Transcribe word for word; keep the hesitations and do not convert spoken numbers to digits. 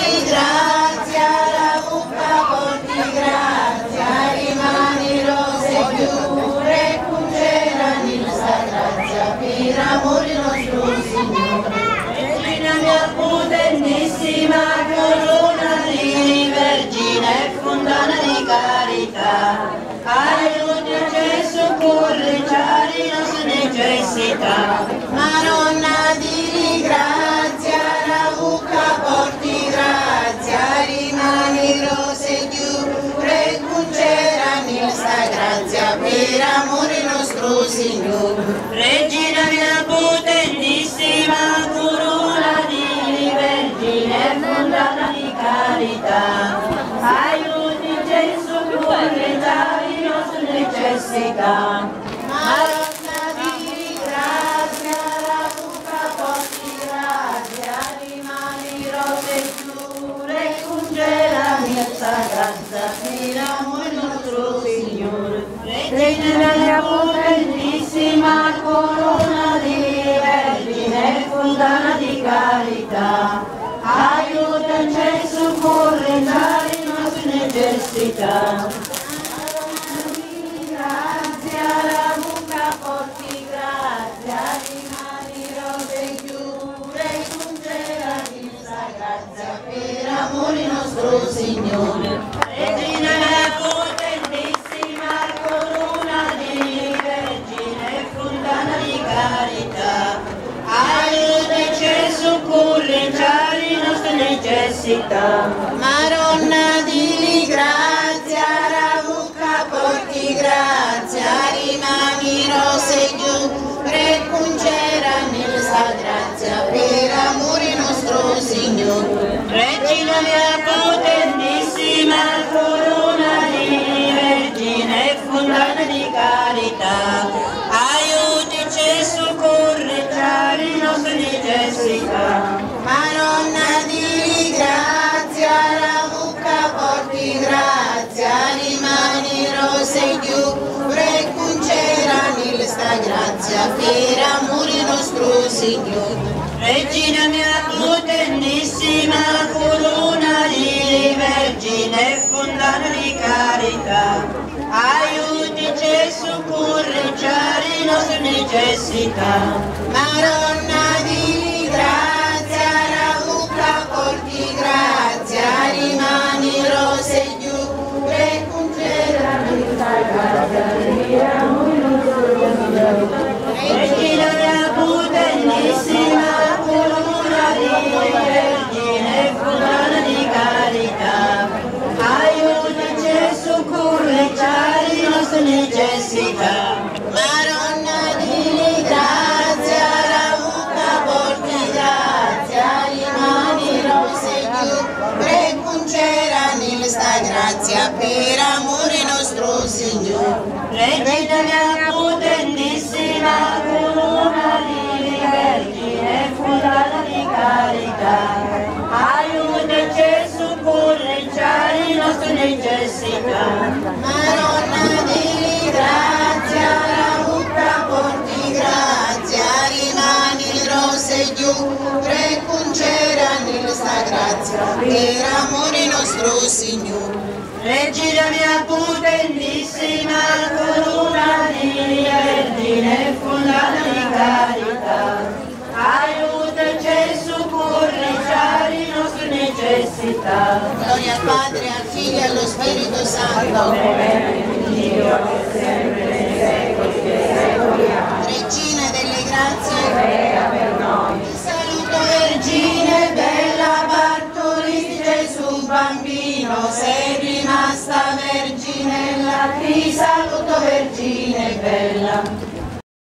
di grazia, la mucca porti grazia, rimani rose chiure, concera nella grazia, per amore nostro Signore. Regina mia potentissima, corona di vergine, fondana di carità, aiutaci, soccorreci le nostre necessità. Madonna di grazia, la mucca porti grazia, rimani rose chiure, concera nella grazia, per amore nostro Signore. Regina mia potentissima, corona di vergine, fondata di carità, aiutaci, soccorreci le nostre necessità. Madonna di grazia, la mucca porti grazia, rimani rose chiure, concera nella grazia, per amore nostro Signore. Regina mia potentissima, corona di vergine, fondana di carità, aiutaci, soccorreci le nostre necessità. La mucca porti grazia, rimani rose chiure, concera nella grazia, per amore nostro Signore. Regina mia potentissima, corona di vergine, fondana di carità, aiutaci, soccorreci le nostre necessità. Madonna di grazia, la mucca porti grazia, rimani rose chiure, concera nella grazia, per amore nostro Signore. Regina mia potentissima, corona di vergine, fondana di carità, aiutaci, soccorreci le nostre necessità. Madonna di grazia, la mucca porti grazia, rimani rose chiure, concera nella grazia, per amore nostro Signore. Regina mia potentissima, corona di vergine, fondana di carità, aiutaci, soccorreci le nostre necessità. Madonna di grazia, la mucca porti grazia, rimani rose chiure, concera nella grazia, per amore nostro Signore. Regina mia potentissima, corona di vergine, fondana di carità, aiutaci, soccorreci le nostre necessità. Madonna di grazia, la mucca porti grazia, rimani rose chiure, concera nella grazia, per amore nostro Signore. Regina mia potentissima, corona di vergine, fondata di carità, aiutaci, soccorreci le nostre necessità. Madonna di grazia, la mucca porti grazia, rimani rose chiure, concera nella grazia, per amore nostro Signore. Regina mia potentissima, corona di vergine, fondata di carità, aiutaci, soccorreci le nostre necessità. Gloria al Padre, al Figlio e allo Spirito Santo. Regina delle grazie, prega per noi. Ti saluto Vergine bella, partorista Gesù bambino, sei rimasta verginella. Ti saluto Vergine bella.